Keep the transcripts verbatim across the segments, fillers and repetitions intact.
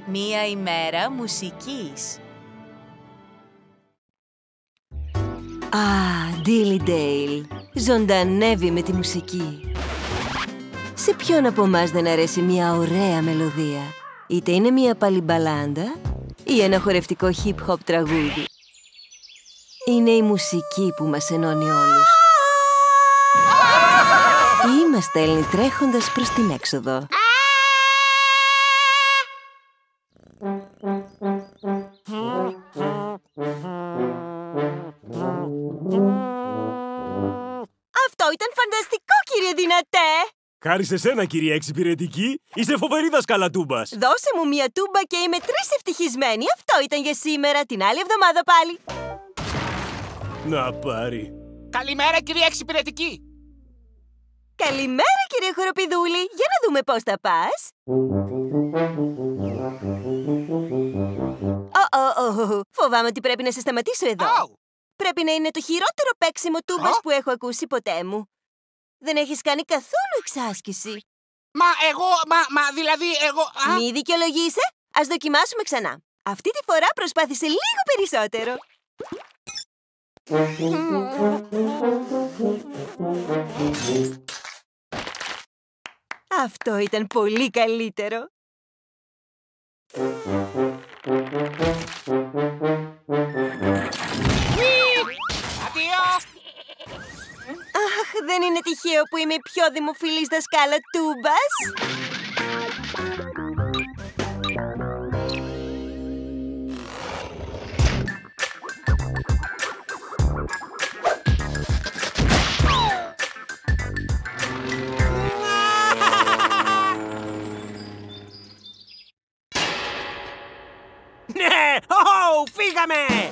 Μία ημέρα μουσικής. Α, Ντίλι Ντέιλ, ζωντανεύει με τη μουσική. Σε ποιον από εμάς δεν αρέσει μια ωραία μελωδία? Είτε είναι μια παλιμπαλάντα ή ένα χορευτικό hip-hop τραγούδι. Είναι η μουσική που μας ενώνει όλους. Ή μας στέλνει τρέχοντας προς την έξοδο. Αυτό ήταν φανταστικό, κύριε Δυνατέ! Χάρη σε σένα, κυρία Εξυπηρετική, είσαι φοβερή δασκάλα τούμπας. Δώσε μου μία τούμπα και είμαι τρεις ευτυχισμένη. Αυτό ήταν για σήμερα, την άλλη εβδομάδα πάλι. Να πάρει. Καλημέρα, κυρία Εξυπηρετική. Καλημέρα, κύριε Χοροπηδούλη. Για να δούμε πώς θα πας. Ω, ω, ω, φοβάμαι ότι πρέπει να σε σταματήσω εδώ. Oh. Πρέπει να είναι το χειρότερο παίξιμο τούμπας Oh. που έχω ακούσει ποτέ μου. Δεν έχεις κάνει καθόλου εξάσκηση. Μα εγώ, μα, μα δηλαδή εγώ... Α. Μη δικαιολογείσαι. Ας δοκιμάσουμε ξανά. Αυτή τη φορά προσπάθησε λίγο περισσότερο. Αυτό ήταν πολύ καλύτερο. Αντίο! Αχ, δεν είναι τυχαίο που είμαι η πιο δημοφιλής δασκάλα τούμπας. Ναι! Ω, φύγαμε!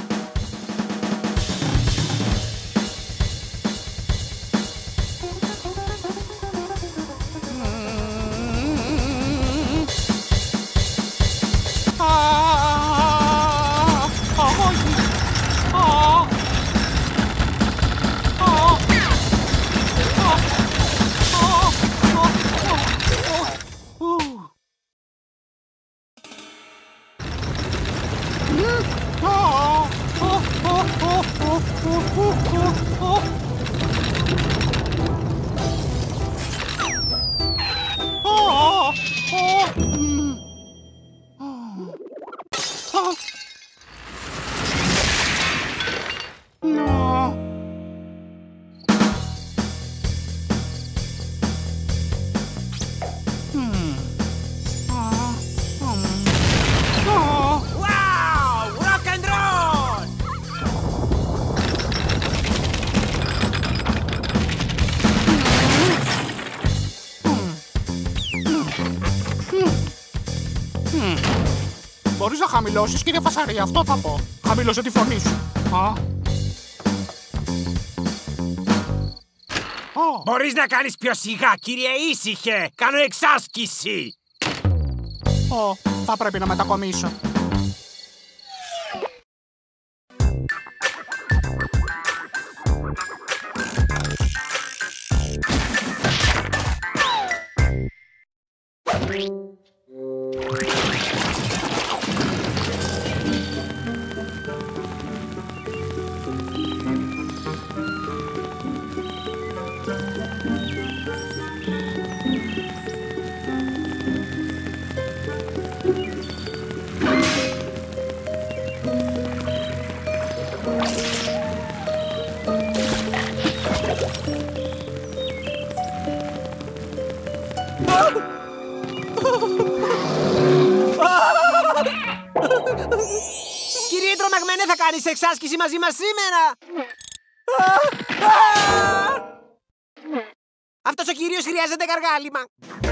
Μπορείς να χαμηλώσεις, κύριε Φασαρία, αυτό θα πω. Χαμήλωσε τη φωνή σου. Α. Oh. Μπορείς να κάνεις πιο σιγά, κύριε, ήσυχε! Κάνω εξάσκηση! Oh, θα πρέπει να μετακομίσω. Κύριε Τρομαγμένε, θα κάνεις εξάσκηση μαζί μας σήμερα! Αυτός ο κύριος χρειάζεται γαργάλιμα.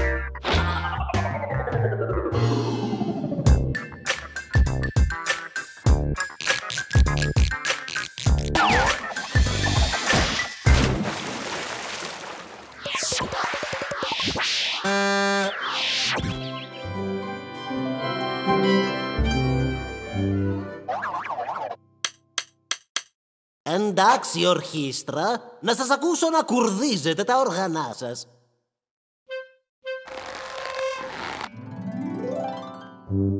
Εντάξει, ορχήστρα, να σας ακούσω να κουρδίζετε τα όργανά σας.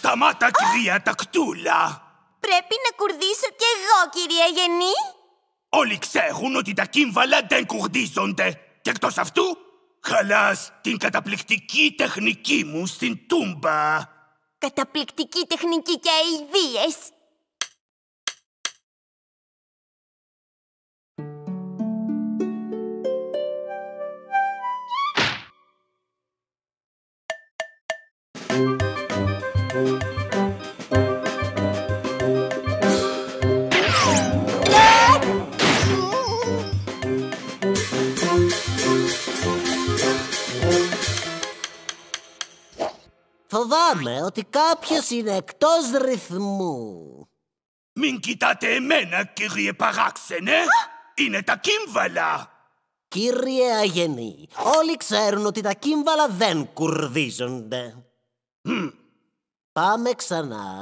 Σταμάτα, κυρία Τακτούλα! Πρέπει να κουρδίσω κι εγώ, κυρία Γενή. Όλοι ξέρουν ότι τα κύμβαλα δεν κουρδίζονται. Και εκτός αυτού, χαλάς την καταπληκτική τεχνική μου στην τούμπα. Καταπληκτική τεχνική και αηδίες. Φοβάμαι ότι κάποιος είναι εκτός ρυθμού. Μην κοιτάτε εμένα, κύριε παράξενε. Είναι τα κύμβαλα. Κύριε Αγενή, όλοι ξέρουν ότι τα κύμβαλα δεν κουρδίζονται. Mm. Πάμε ξανά.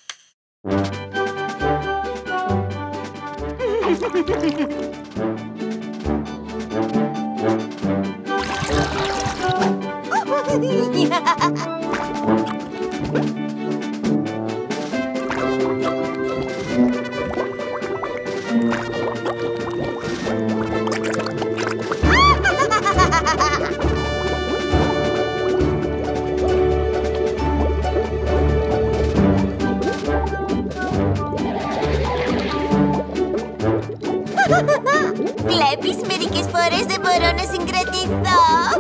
Βλέπεις, μερικές φορές δεν μπορώ να συγκρατηθώ.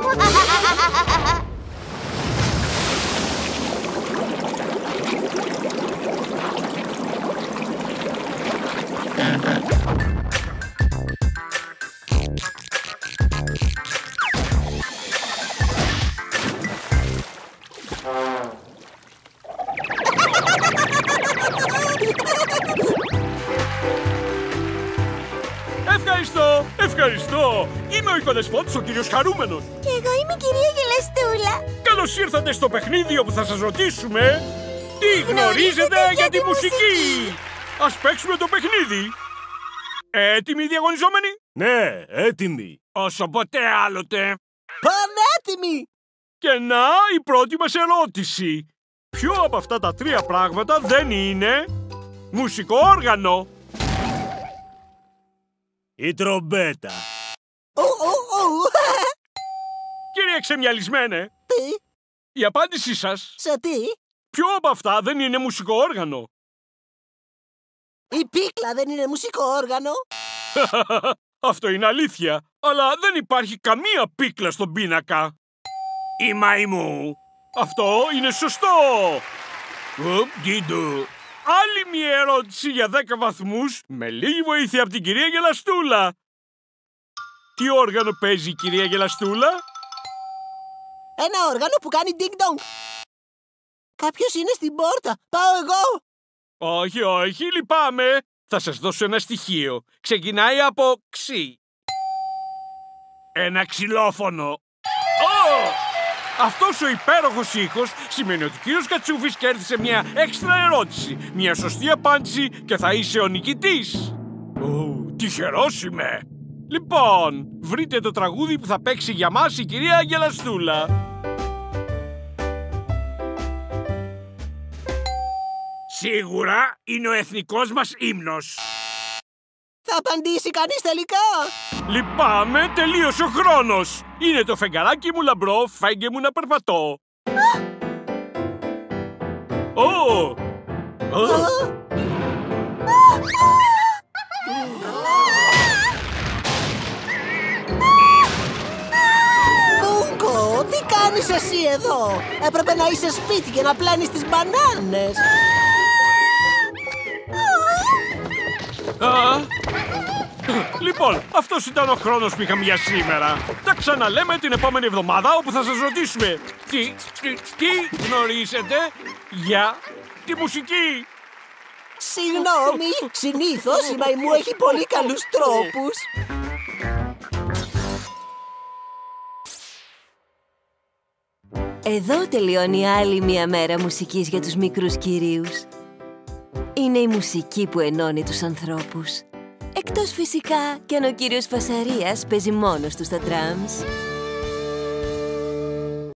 Ευχαριστώ, ευχαριστώ. Είμαι ο οικοδεσπότης, ο κύριος Χαρούμενος. Και εγώ είμαι η κυρία Γελαστούλα. Καλώς ήρθατε στο παιχνίδι όπου θα σας ρωτήσουμε τι γνωρίζετε για τη μουσική. Ας παίξουμε το παιχνίδι. Έτοιμοι διαγωνιζόμενοι? Ναι, έτοιμοι. Όσο ποτέ άλλοτε. Πανέτοιμοι! Και να η πρώτη μας ερώτηση. Ποιο από αυτά τα τρία πράγματα δεν είναι μουσικό όργανο? Η τρομπέτα. Ου, ου, ου. Κύριε ξεμιαλισμένε, Τι, η απάντησή σας, σε τι? ποιο από αυτά δεν είναι μουσικό όργανο? Η πίκλα δεν είναι μουσικό όργανο. Αυτό είναι αλήθεια, αλλά δεν υπάρχει καμία πίκλα στον πίνακα. Η μαϊμού. Αυτό είναι σωστό. Ουπ, ντιντου. Άλλη μια ερώτηση για δέκα βαθμούς, με λίγη βοήθεια από την κυρία Γελαστούλα. Τι όργανο παίζει η κυρία Γελαστούλα? Ένα όργανο που κάνει ding-dong. Κάποιος είναι στην πόρτα. Πάω εγώ. Όχι, όχι, λυπάμαι. Θα σας δώσω ένα στοιχείο. Ξεκινάει από ξι. Ένα ξυλόφωνο. Oh! Αυτός ο υπέροχος ήχος σημαίνει ότι ο κύριος Κατσούφης κέρδισε μια έξτρα ερώτηση. Μια σωστή απάντηση και θα είσαι ο νικητής. Oh, τυχερός είμαι. Λοιπόν, βρείτε το τραγούδι που θα παίξει για μας η κυρία Γελαστούλα. Σίγουρα είναι ο εθνικός μας ύμνος. Θα απαντήσει κανείς τελικά? Λυπάμαι, τελείωσε ο χρόνος. Είναι το φεγγαράκι μου λαμπρό, φέγγε μου να περπατώ. Ω! Μπούγκο, τι κάνεις εσύ εδώ? Έπρεπε να είσαι σπίτι και να πλένεις τις μπανάνες. Α, λοιπόν, αυτός ήταν ο χρόνος που είχαμε για σήμερα. Τα ξαναλέμε την επόμενη εβδομάδα όπου θα σας ρωτήσουμε τι, τι, τι γνωρίζετε για τη μουσική. Συγγνώμη, συνήθως η μαϊμού έχει πολύ καλούς τρόπους. Εδώ τελειώνει άλλη μία μέρα μουσικής για τους μικρούς κυρίους. Είναι η μουσική που ενώνει τους ανθρώπους. Εκτός φυσικά κι αν ο κύριος Φασαρίας παίζει μόνος του στα τράμς.